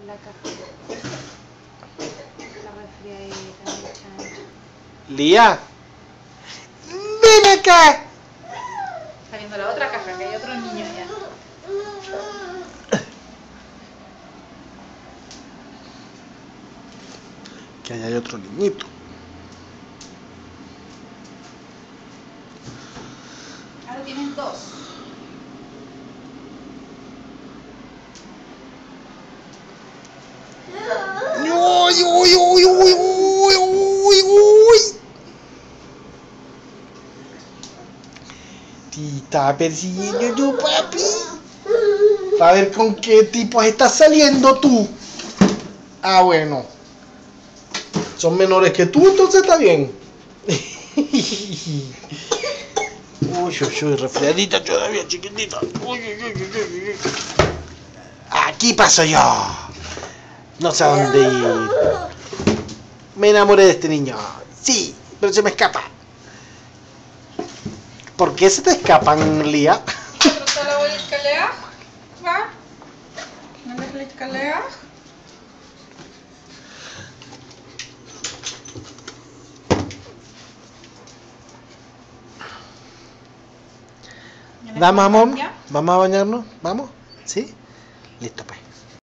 La caja. La refriadera, el chancho. Lía, ven acá. Está viendo la otra caja, que hay otro niño ya. Que allá hay otro niñito. Ahora tienes dos. Uy, uy, uy, uy, uy, uy, uy. Te está persiguiendo tu papi. A ver con qué tipos estás saliendo tú. Ah, bueno. Son menores que tú, entonces está bien. Uy, uy, uy, resfriadita todavía, chiquitita. Uy, uy, uy, uy, uy. Aquí paso yo. No sé a dónde ir. Me enamoré de este niño. Sí, pero se me escapa. ¿Por qué se te escapan, Lía? Trotala var lite kalea. Va? Men det är lite kalea. Vamos, amor. Vamos a bañarnos. Vamos. ¿Sí? Listo, pues.